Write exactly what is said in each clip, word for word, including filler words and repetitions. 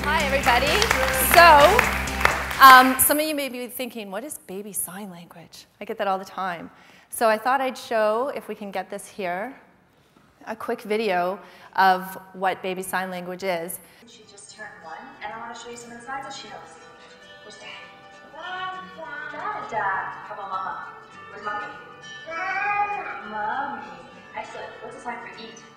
Hi, everybody. So, um, some of you may be thinking, what is baby sign language? I get that all the time. So I thought I'd show, if we can get this here, a quick video of what baby sign language is. She just turned one, and I want to show you some of the signs that she knows. Where's Dad? Dad. Dad. How about Mama? Where's Mommy? Mommy. Excellent. What's the sign for eat?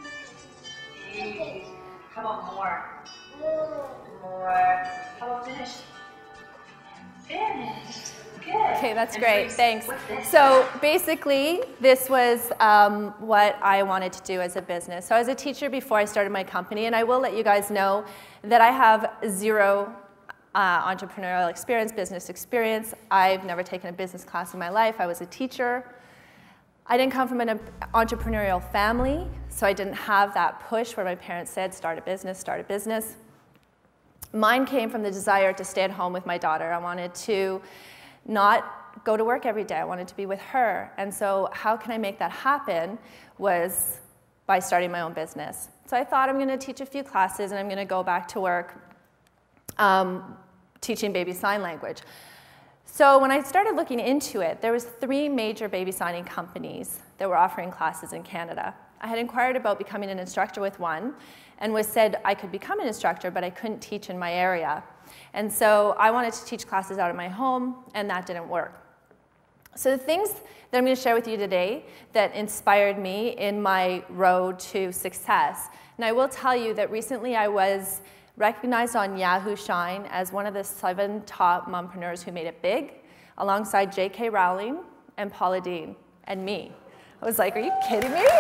Eat. How about more? More. How about finish? Finished. Good. Okay, that's And great. freeze. Thanks. What's this? So basically, this was um, what I wanted to do as a business. So I was a teacher before I started my company, and I will let you guys know that I have zero uh, entrepreneurial experience, business experience. I've never taken a business class in my life. I was a teacher. I didn't come from an entrepreneurial family, so I didn't have that push where my parents said, start a business, start a business. Mine came from the desire to stay at home with my daughter. I wanted to not go to work every day. I wanted to be with her. And so how can I make that happen was by starting my own business. So I thought I'm going to teach a few classes and I'm going to go back to work um, teaching baby sign language. So when I started looking into it, there was three major baby signing companies that were offering classes in Canada. I had inquired about becoming an instructor with one and was said I could become an instructor, but I couldn't teach in my area. And so I wanted to teach classes out of my home, and that didn't work. So the things that I'm going to share with you today that inspired me in my road to success, and I will tell you that recently I was recognized on Yahoo Shine as one of the seven top mompreneurs who made it big, alongside J K Rowling and Paula Deen and me. I was like, are you kidding me?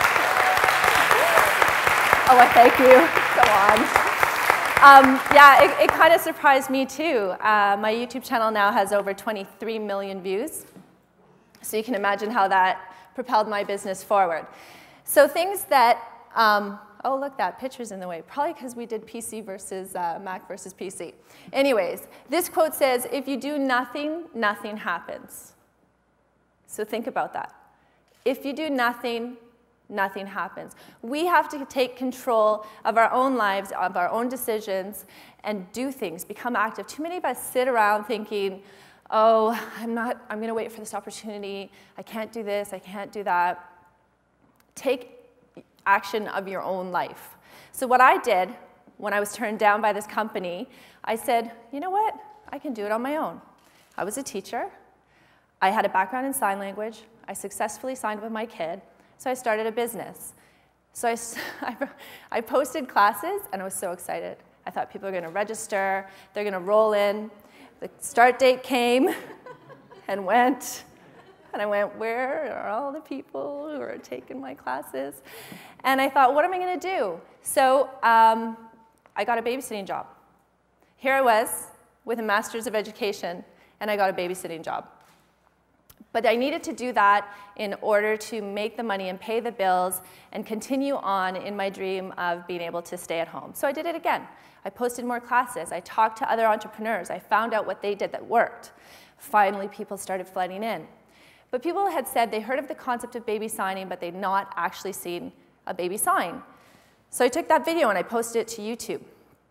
Oh, well, thank you. Go on. Um, yeah, it, it kind of surprised me too. Uh, my YouTube channel now has over twenty-three million views. So you can imagine how that propelled my business forward. So things that, um, oh look, that picture's in the way. Probably because we did P C versus uh, Mac versus P C. Anyways, this quote says, if you do nothing, nothing happens. So think about that. If you do nothing, nothing happens. We have to take control of our own lives, of our own decisions, and do things, become active. Too many of us sit around thinking, oh, I'm not, I'm going to wait for this opportunity. I can't do this, I can't do that. Take action of your own life. So what I did when I was turned down by this company, I said, you know what? I can do it on my own. I was a teacher. I had a background in sign language. I successfully signed with my kid. So I started a business. So I, I posted classes, and I was so excited. I thought people are going to register, they're going to roll in. The start date came and went, and I went, where are all the people who are taking my classes? And I thought, what am I going to do? So um, I got a babysitting job. Here I was with a master's of education, and I got a babysitting job. But I needed to do that in order to make the money and pay the bills and continue on in my dream of being able to stay at home. So I did it again. I posted more classes. I talked to other entrepreneurs. I found out what they did that worked. Finally, people started flooding in. But people had said they heard of the concept of baby signing, but they'd not actually seen a baby sign. So I took that video and I posted it to YouTube.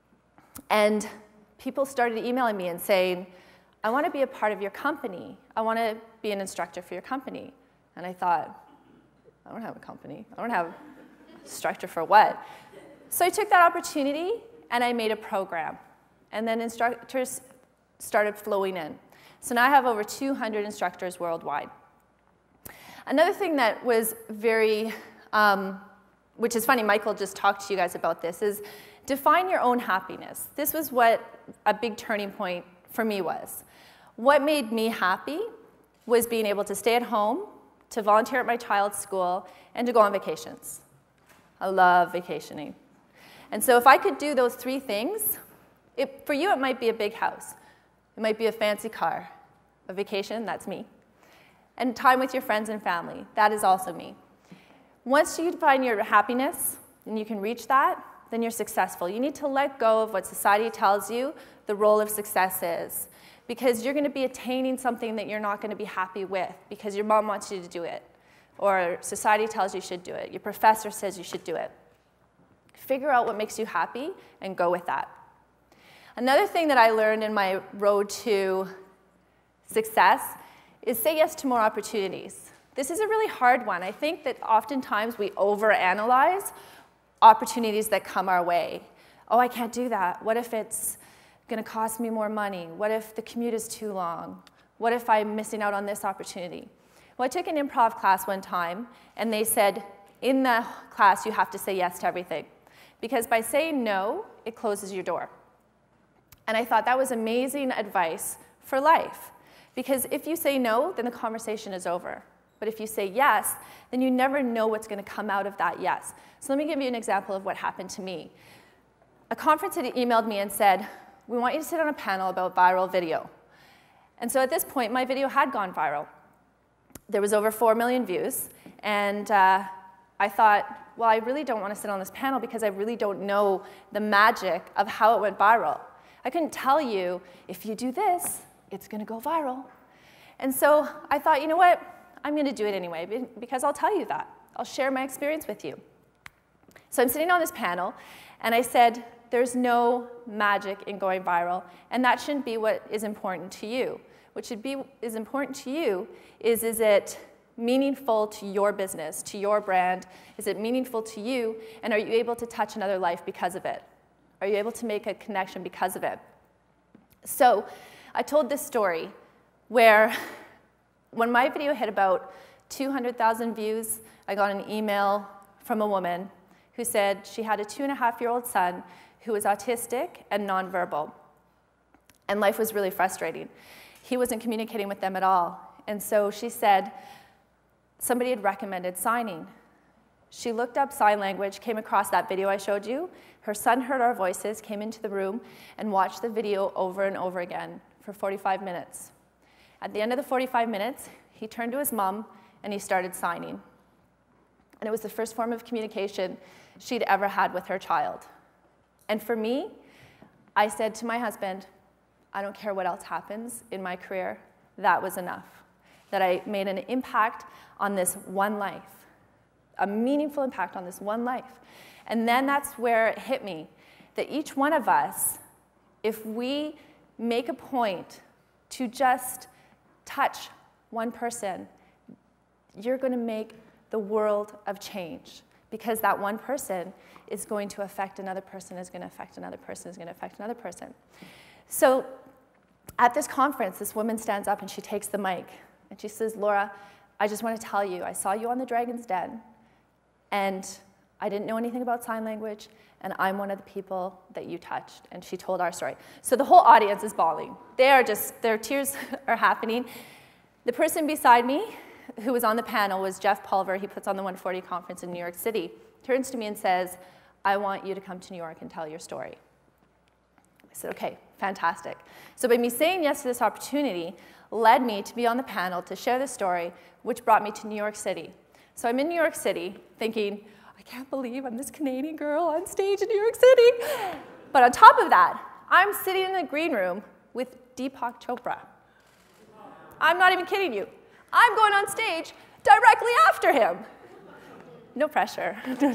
And people started emailing me and saying, I want to be a part of your company. I want to be an instructor for your company. And I thought, I don't have a company. I don't have an instructor for what? So I took that opportunity and I made a program. And then instructors started flowing in. So now I have over two hundred instructors worldwide. Another thing that was very, um, which is funny, Michael just talked to you guys about this, is define your own happiness. This was what a big turning point for me was. What made me happy was being able to stay at home, to volunteer at my child's school, and to go on vacations. I love vacationing. And so if I could do those three things, it, for you it might be a big house. It might be a fancy car. A vacation, that's me. And time with your friends and family, that is also me. Once you find your happiness and you can reach that, then you're successful. You need to let go of what society tells you the role of success is, because you're going to be attaining something that you're not going to be happy with because your mom wants you to do it, or society tells you you should do it, your professor says you should do it. Figure out what makes you happy and go with that. Another thing that I learned in my road to success is say yes to more opportunities. This is a really hard one. I think that oftentimes we overanalyze opportunities that come our way. Oh, I can't do that. What if it's going to cost me more money? What if the commute is too long? What if I'm missing out on this opportunity? Well, I took an improv class one time, and they said, in the class, you have to say yes to everything. Because by saying no, it closes your door. And I thought that was amazing advice for life. Because if you say no, then the conversation is over. But if you say yes, then you never know what's going to come out of that yes. So let me give you an example of what happened to me. A conference had emailed me and said, we want you to sit on a panel about viral video. And so at this point, my video had gone viral. There was over four million views, and uh, I thought, well, I really don't want to sit on this panel because I really don't know the magic of how it went viral. I couldn't tell you, if you do this, it's going to go viral. And so I thought, you know what? I'm going to do it anyway, because I'll tell you that. I'll share my experience with you. So I'm sitting on this panel, and I said, there's no magic in going viral, and that shouldn't be what is important to you. What should be is important to you is, is it meaningful to your business, to your brand? Is it meaningful to you? And are you able to touch another life because of it? Are you able to make a connection because of it? So I told this story where when my video hit about two hundred thousand views, I got an email from a woman who said she had a two and a half year old son who was autistic and nonverbal. And life was really frustrating. He wasn't communicating with them at all. And so she said somebody had recommended signing. She looked up sign language, came across that video I showed you. Her son heard our voices, came into the room, and watched the video over and over again for forty-five minutes. At the end of the forty-five minutes, he turned to his mom, and he started signing. And it was the first form of communication she'd ever had with her child. And for me, I said to my husband, I don't care what else happens in my career, that was enough. That I made an impact on this one life, a meaningful impact on this one life. And then that's where it hit me, that each one of us, if we make a point to just touch one person, you're going to make the world of change. Because that one person is going to affect another person, is going to affect another person, is going to affect another person. So at this conference, this woman stands up and she takes the mic. And she says, Laura, I just want to tell you, I saw you on the Dragon's Den, and I didn't know anything about sign language, and I'm one of the people that you touched. And she told our story. So the whole audience is bawling. They are just, their tears are happening. The person beside me, who was on the panel, was Jeff Pulver. He puts on the one forty conference in New York City. Turns to me and says, I want you to come to New York and tell your story. I said, okay, fantastic. So by me saying yes to this opportunity led me to be on the panel to share this story, which brought me to New York City. So I'm in New York City thinking, I can't believe I'm this Canadian girl on stage in New York City. But on top of that, I'm sitting in the green room with Deepak Chopra. I'm not even kidding you. I'm going on stage directly after him. No pressure.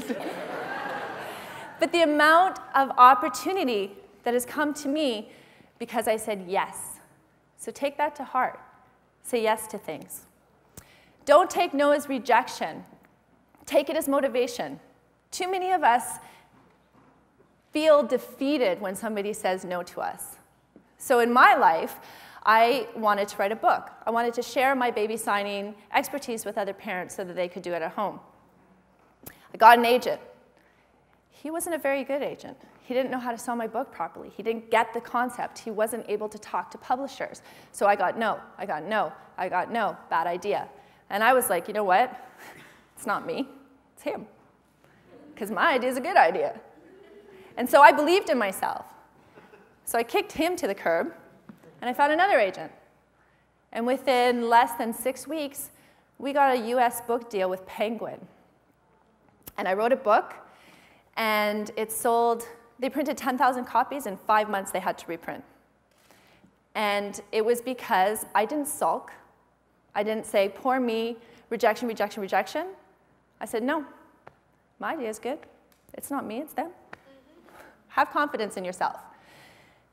But the amount of opportunity that has come to me because I said yes. So take that to heart. Say yes to things. Don't take no as rejection. Take it as motivation. Too many of us feel defeated when somebody says no to us. So in my life, I wanted to write a book. I wanted to share my baby signing expertise with other parents so that they could do it at home. I got an agent. He wasn't a very good agent. He didn't know how to sell my book properly. He didn't get the concept. He wasn't able to talk to publishers. So I got no, I got no, I got no, bad idea. And I was like, you know what? It's not me, it's him. Because my idea is a good idea. And so I believed in myself. So I kicked him to the curb, and I found another agent. And within less than six weeks, we got a U S book deal with Penguin. And I wrote a book, and it sold, they printed ten thousand copies. In five months, they had to reprint. And it was because I didn't sulk. I didn't say, poor me, rejection, rejection, rejection. I said, no, my idea is good. It's not me, it's them. Mm-hmm. Have confidence in yourself.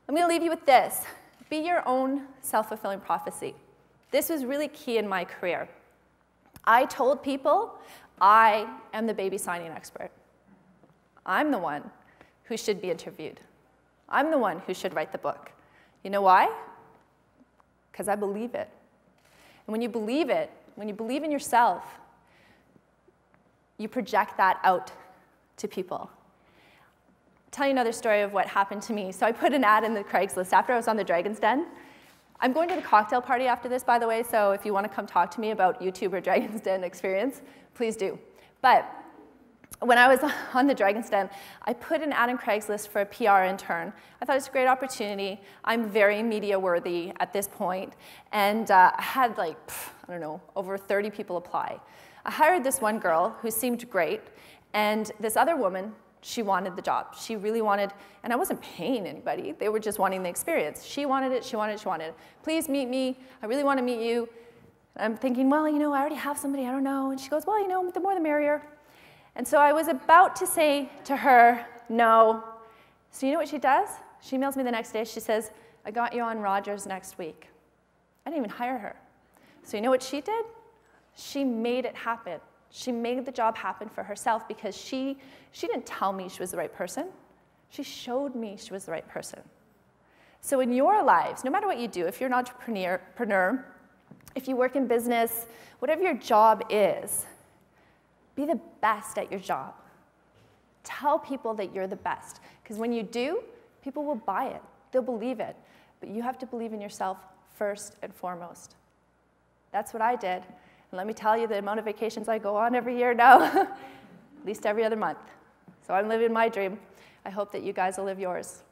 I'm going to leave you with this. Be your own self-fulfilling prophecy. This was really key in my career. I told people I am the baby signing expert. I'm the one who should be interviewed. I'm the one who should write the book. You know why? Because I believe it. And when you believe it, when you believe in yourself, you project that out to people. I'll tell you another story of what happened to me. So I put an ad in the Craigslist after I was on the Dragon's Den. I'm going to the cocktail party after this, by the way, so if you want to come talk to me about YouTube or Dragon's Den experience, please do. But when I was on the Dragon's Den, I put an ad in Craigslist for a P R intern. I thought it's a great opportunity. I'm very media worthy at this point. And uh, I had like, I don't know, over thirty people apply. I hired this one girl who seemed great, and this other woman, she wanted the job. She really wanted, and I wasn't paying anybody. They were just wanting the experience. She wanted it, she wanted it, she wanted it. Please meet me. I really want to meet you. And I'm thinking, well, you know, I already have somebody, I don't know. And she goes, well, you know, the more the merrier. And so I was about to say to her, no. So you know what she does? She emails me the next day. She says, I got you on Rogers next week. I didn't even hire her. So you know what she did? She made it happen. She made the job happen for herself because she, she didn't tell me she was the right person. She showed me she was the right person. So in your lives, no matter what you do, if you're an entrepreneur, entrepreneur, if you work in business, whatever your job is, be the best at your job. Tell people that you're the best. Because when you do, people will buy it. They'll believe it. But you have to believe in yourself first and foremost. That's what I did. And let me tell you the amount of vacations I go on every year now, at least every other month. So I'm living my dream. I hope that you guys will live yours.